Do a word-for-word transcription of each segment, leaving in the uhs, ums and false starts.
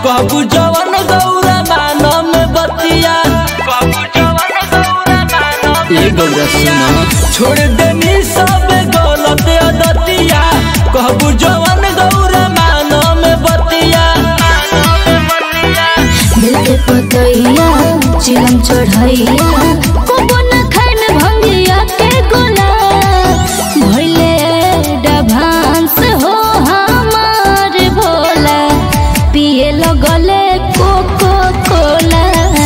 कहबू जवन गौरा मानो में बतिया ये गौरा सुना छोड़ देनी सब गलत अदतिया कहबू जवन गौरा मानो में बतिया दिल के पतैया चिलम चढ़ैया कोबो न खाए में भंगिया के गोला भइले डभांस हो हमार भोला पिए लगले कोको कोला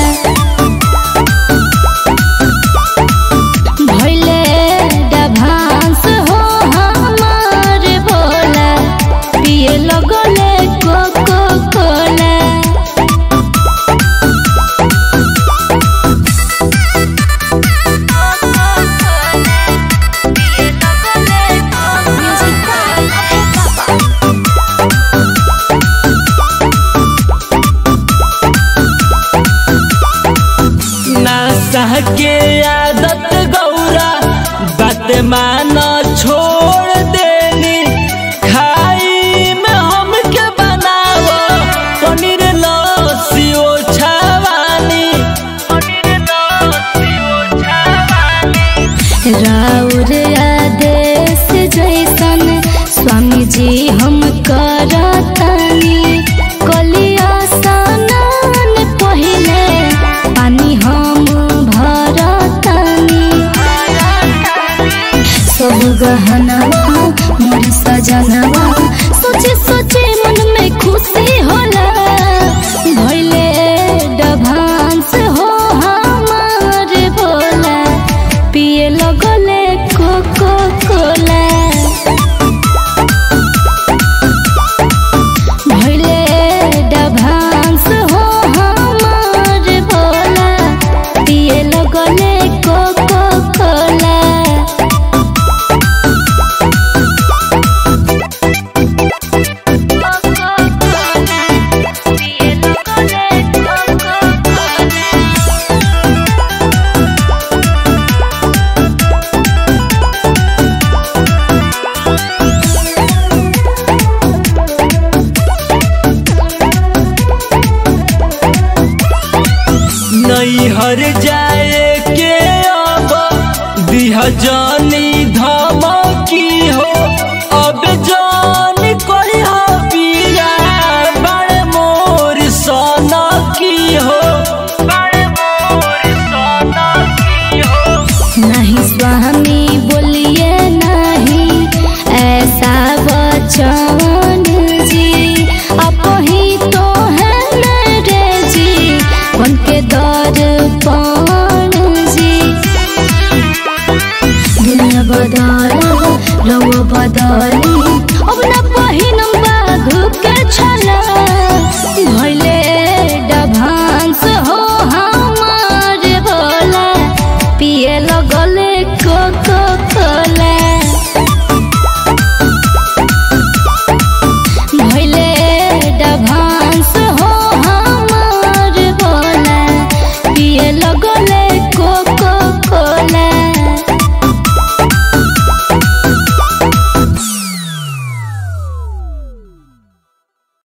भइले डभांस हो हमार भोला पिए लगले कोको कोला के आदत गौरा बात माना छोड़ देनी खाई में हम के बनावो पनीर लस्सी छावानी राउर आदेश जैसन स्वामी जी हम करतानी कलिया स्नान पहिले पानी हम सब गहनवा मोर सजनवा सोचे सोचे मन में खुशी होला भइले डभांस हो हमार भोला पिए लगले कोको कोला भइले डभांस हो हमार भोला पिए लगले कोको कोला नहीं हर जाए के अब दिह